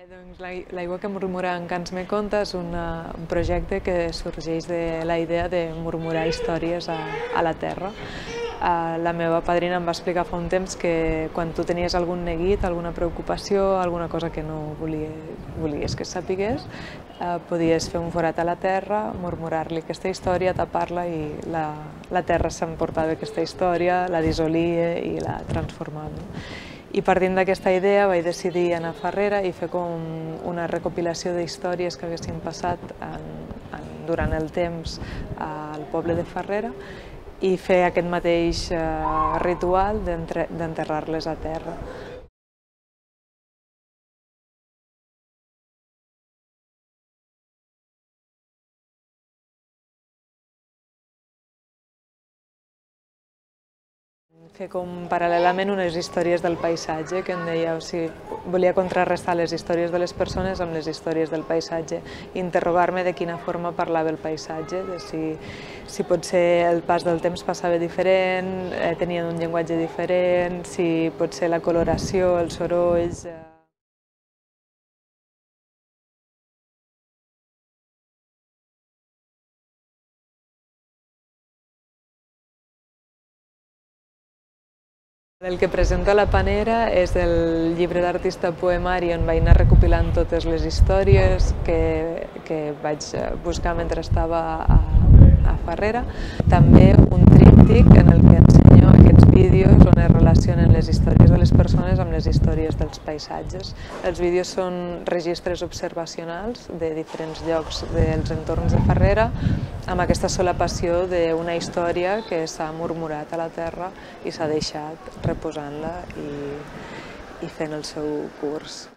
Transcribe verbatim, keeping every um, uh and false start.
Doncs l'Aigua que murmura en Cants me conta és una, un projecte que sorgeix de la idea de murmurar històries a, a la terra. Uh, la meva padrina em va explicar fa un temps que quan tu tenies algun neguit, alguna preocupació, alguna cosa que no volia, volies que sapigués, uh, podies fer un forat a la terra, murmurar-li aquesta història, tapar-la i la, la terra s'emportava aquesta història, la dissolia i la transformava. I partint d'aquesta idea vaig decidir anar a Farrera i fer com una recopilació d'històries que haguessin passat en, en, durant el temps al poble de Farrera i fer aquest mateix eh, ritual d'enterrar-les a terra. Fer com paral·lelament unes històries del paisatge, que em deia, o sigui, volia contrarrestar les històries de les persones amb les històries del paisatge, interrogar-me de quina forma parlava el paisatge, de si, si potser el pas del temps passava diferent, eh, tenien un llenguatge diferent, si potser la coloració, els sorolls... Eh... El que presenta la panera és el llibre d'artista poemari on vaig anar recopilant totes les històries que, que vaig buscar mentre estava a, a Farrera. També un tríptic en el que ensenyo aquests vídeos on es relacionen les històries de les persones amb les històries dels paisatges. Els vídeos són registres observacionals de diferents llocs dels entorns de Farrera amb aquesta solapació d'una història que s'ha murmurat a la terra i s'ha deixat reposant-la i, i fent el seu curs.